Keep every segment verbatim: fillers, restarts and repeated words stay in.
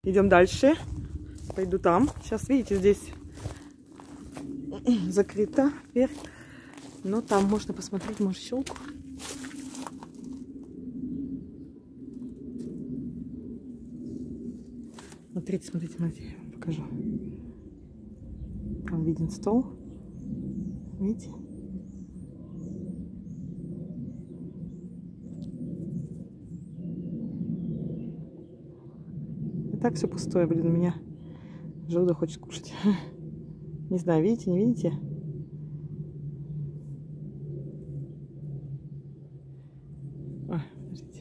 Идем дальше. Пойду там. Сейчас, видите, здесь закрыто вверх. Но там можно посмотреть, может, щелку. Смотрите, смотрите, смотрите, я вам покажу. Там виден стол. Видите? И так все пустое, блин, у меня желудок хочет кушать. Не знаю, видите, не видите? Ой, подождите.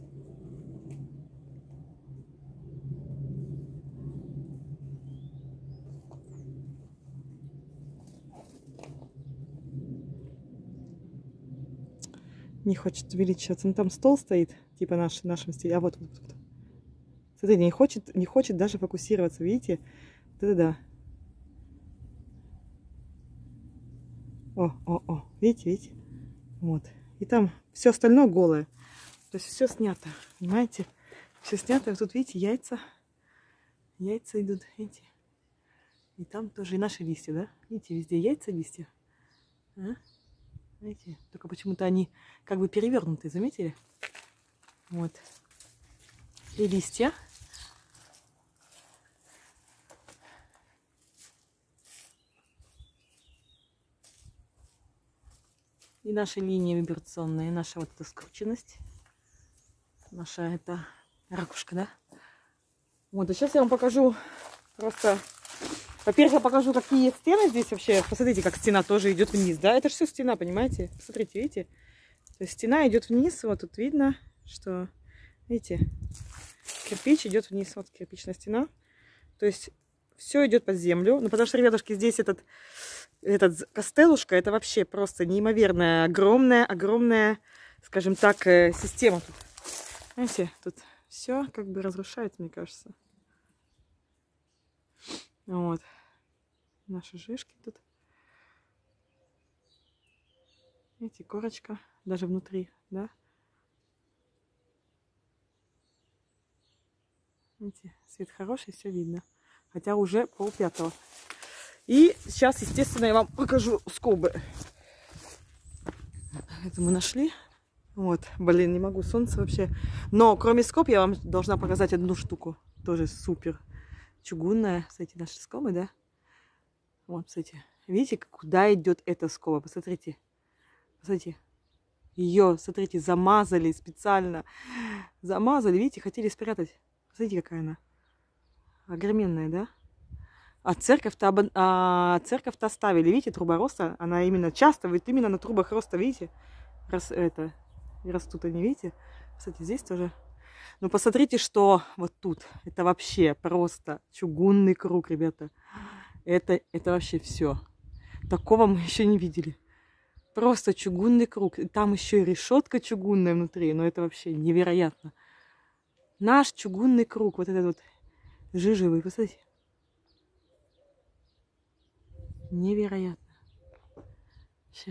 Не хочет увеличиваться. Ну там стол стоит, типа наш, в нашем стиле. А вот, вот, вот. Смотрите, не хочет, не хочет даже фокусироваться, видите? Да-да-да. О, о, о, видите, видите? Вот. И там все остальное голое. То есть все снято, понимаете? Все снято. Вот тут, видите, яйца. Яйца идут, видите? И там тоже и наши листья, да? Видите, везде яйца, листья. А? Видите? Только почему-то они как бы перевернутые, заметили? Вот. И листья. И наши линии вибрационные, наша вот эта скрученность. Наша это ракушка, да? Вот, а сейчас я вам покажу просто... Во-первых, я покажу, какие стены здесь вообще. Посмотрите, как стена тоже идет вниз, да? Это же все стена, понимаете? Посмотрите, видите? То есть стена идет вниз, вот тут видно, что, видите, кирпич идет вниз, вот кирпичная стена. То есть все идет под землю. Ну, потому что, ребятушки, здесь этот, этот костелушка, это вообще просто неимоверная, огромная, огромная, скажем так, система тут. Видите, тут все как бы разрушается, мне кажется. Вот. Наши шишки тут. Видите, корочка даже внутри, да? Видите, свет хороший, все видно. Хотя уже полпятого. И сейчас, естественно, я вам покажу скобы. Это мы нашли. Вот, блин, не могу, солнце вообще. Но кроме скоб я вам должна показать одну штуку. Тоже супер. Чугунная. Кстати, наши скобы, да? Вот, кстати. Видите, куда идет эта скоба? Посмотрите. Посмотрите. Ее, смотрите, замазали специально. Замазали, видите, хотели спрятать. Смотрите, какая она. Огроменная, да? А церковь-то а, церковь-то оставили. Видите, труба роста. Она именно часто, вот именно на трубах роста, видите? Раз, это, растут они, видите? Кстати, здесь тоже. Но посмотрите, что вот тут. Это вообще просто чугунный круг, ребята. Это, это вообще все. Такого мы еще не видели. Просто чугунный круг. И там еще и решетка чугунная внутри. Но это вообще невероятно. Наш чугунный круг. Вот этот вот жижевый. Посмотрите. Невероятно. Вообще.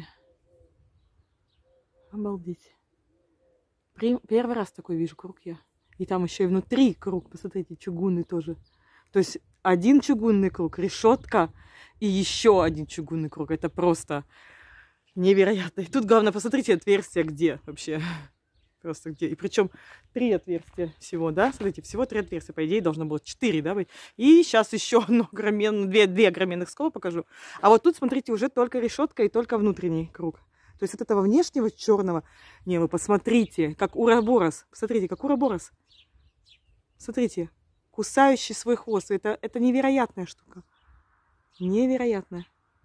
Обалдеть. При... Первый раз такой вижу круг я. И там еще и внутри круг. Посмотрите, чугунный тоже. То есть один чугунный круг, решетка и еще один чугунный круг. Это просто невероятно. И тут главное, посмотрите, отверстие где вообще. Просто где. И причем три отверстия всего, да? Смотрите, всего три отверстия. По идее, должно было четыре, да, быть. И сейчас еще одно огроменное, две, две огроменных скобы покажу. А вот тут, смотрите, уже только решетка и только внутренний круг. То есть от этого внешнего черного... Не, вы посмотрите, как уроборос. Посмотрите, как уроборос. Смотрите, кусающий свой хвост. Это, это невероятная штука. Невероятная.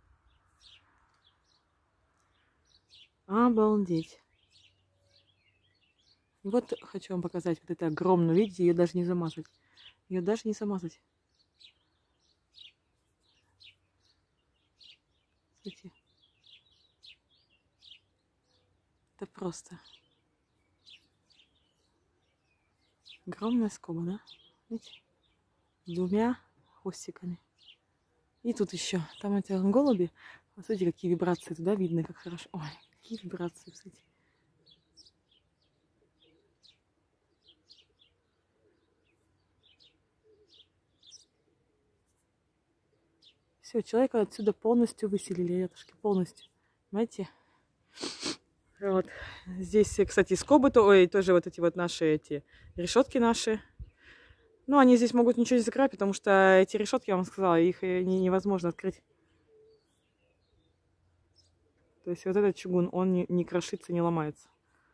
Обалдеть. И вот хочу вам показать вот это огромную. Видите, ее даже не замазать. Ее даже не замазать. Смотрите. Это просто огромная скоба, да? Видите? С двумя хвостиками. И тут еще. Там эти голуби. Смотрите, какие вибрации туда видно, как хорошо. Ой, какие вибрации, кстати. Все, человека отсюда полностью выселили, ребятушки, полностью. Понимаете? Вот. Здесь, кстати, скобы, то, ой, тоже вот эти вот наши эти решетки наши. Ну, они здесь могут ничего не закрывать, потому что эти решетки, я вам сказала, их не, невозможно открыть. То есть вот этот чугун, он не, не крошится, не ломается.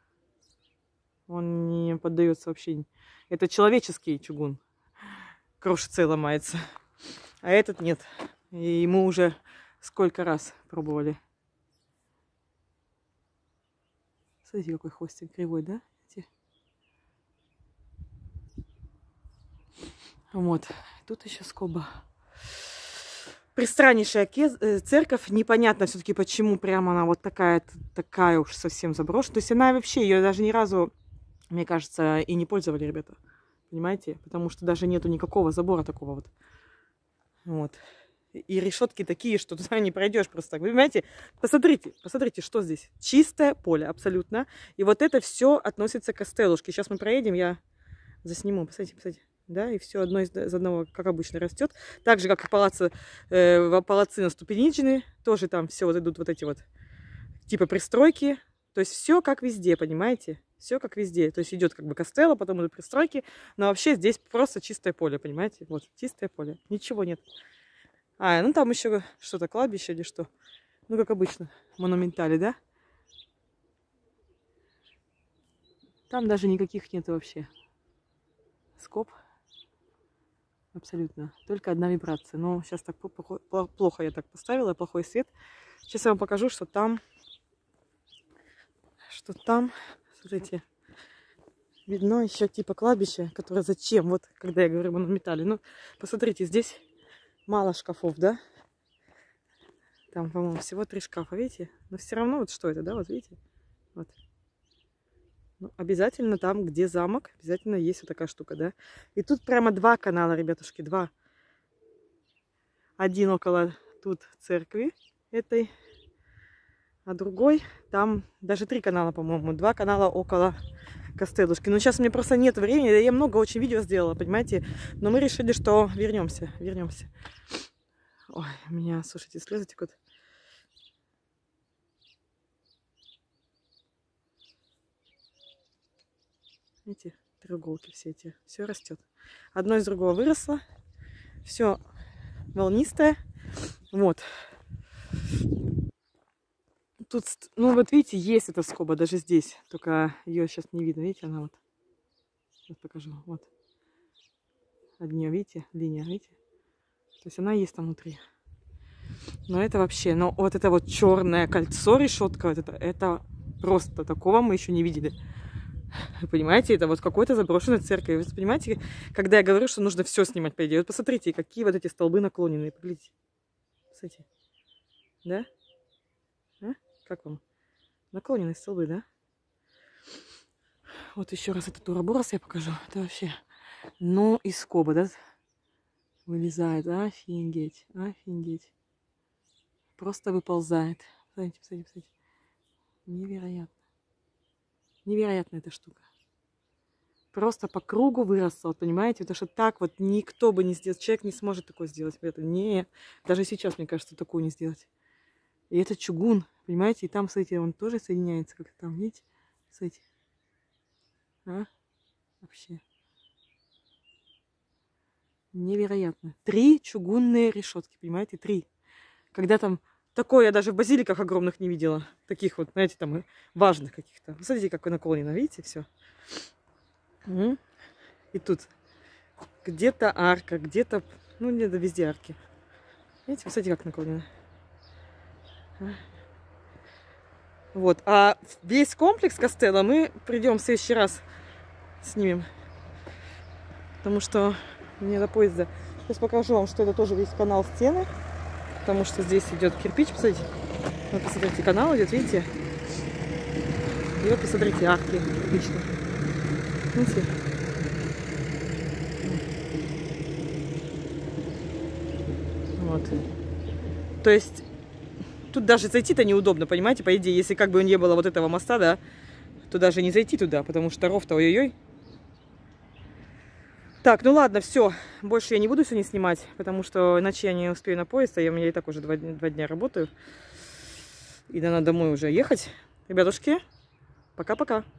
Он не поддается вообще. Это человеческий чугун. Крошится и ломается. А этот нет. И мы уже сколько раз пробовали. Смотрите, какой хвостик кривой, да? Вот. Тут еще скоба. Пристраннейшая церковь. Непонятно все-таки, почему прямо она вот такая, такая уж совсем заброшена. То есть она вообще, ее даже ни разу, мне кажется, и не пользовали, ребята. Понимаете? Потому что даже нету никакого забора такого вот. Вот. И решетки такие, что туда не пройдешь просто так. Вы понимаете? Посмотрите, посмотрите, что здесь. Чистое поле, абсолютно. И вот это все относится к Костелушке. Сейчас мы проедем, я засниму. Посмотрите, посмотрите. Да, и все одно из, из одного, как обычно, растет. Так же, как и палацы, э, палацы на Ступеничины. Тоже там все вот идут вот эти вот типа пристройки. То есть все как везде, понимаете? Все как везде. То есть идет как бы Костелло, потом идут пристройки. Но вообще здесь просто чистое поле, понимаете? Вот, чистое поле. Ничего нет. А, ну там еще что-то, кладбище или что. Ну, как обычно, монументали, да? Там даже никаких нет вообще скоб. Абсолютно. Только одна вибрация. Но сейчас так плохо я так поставила, плохой свет. Сейчас я вам покажу, что там, что там, смотрите, видно еще типа кладбище, которое зачем, вот, когда я говорю монументали. Ну, посмотрите, здесь мало шкафов, да? Там, по-моему, всего три шкафа, видите? Но все равно, вот что это, да, вот видите? Вот. Ну, обязательно там, где замок, обязательно есть вот такая штука, да? И тут прямо два канала, ребятушки, два. Один около тут церкви этой, а другой, там даже три канала, по-моему, два канала около Костелушки. Но сейчас мне просто нет времени, я много очень видео сделала, понимаете? Но мы решили, что вернемся, вернемся. Ой, у меня, слушайте, слезы текут. Видите, треуголки все эти, все растет. Одно из другого выросло, все волнистое. Вот. Тут, ну вот видите, есть эта скоба даже здесь, только ее сейчас не видно. Видите, она вот. Сейчас покажу. Вот. От нее, видите, линия, видите? То есть она есть там внутри. Но это вообще, но вот это вот черное кольцо, решетка, вот это, это просто такого мы еще не видели. Вы понимаете, это вот какой-то заброшенной церковь. Вы понимаете, когда я говорю, что нужно все снимать по идее. Вот посмотрите, какие вот эти столбы наклоненные. Поглядите. Посмотрите. Да? А? Как вам? Наклоненные столбы, да? Вот еще раз этот уроборос я покажу. Это вообще... Ну, из скоба, да? Вылезает. Офигеть. Офигеть. Просто выползает. Посмотрите, посмотрите, посмотрите. Невероятно. Невероятная эта штука. Просто по кругу выросла, вот понимаете? Потому что так вот никто бы не сделал. Человек не сможет такое сделать. Это не, даже сейчас, мне кажется, такое не сделать. И это чугун, понимаете? И там, смотрите, он тоже соединяется, как там, видите? Смотрите. А? Вообще. Невероятно. Три чугунные решетки, понимаете? Три. Когда там... Такое я даже в базиликах огромных не видела. Таких вот, знаете, там важных каких-то. Смотрите, как наклонено, видите, все. И тут где-то арка, где-то, ну, где-то везде арки. Видите, посмотрите, как наклонено. Вот. А весь комплекс Костелло мы придем в следующий раз снимем. Потому что мне до поезда. Сейчас покажу вам, что это тоже весь канал стены. Потому что здесь идет кирпич, посмотрите. Вот посмотрите, канал идет, видите? И вот посмотрите, арки кирпичные. Видите? Вот. То есть тут даже зайти-то неудобно, понимаете? По идее, если как бы не было вот этого моста, да, то даже не зайти туда, потому что ров-то ой-ой-ой. Так, ну ладно, все. Больше я не буду сегодня снимать, потому что иначе я не успею на поезд, а я, у меня и так уже два, два дня работаю. И надо домой уже ехать. Ребятушки, пока-пока.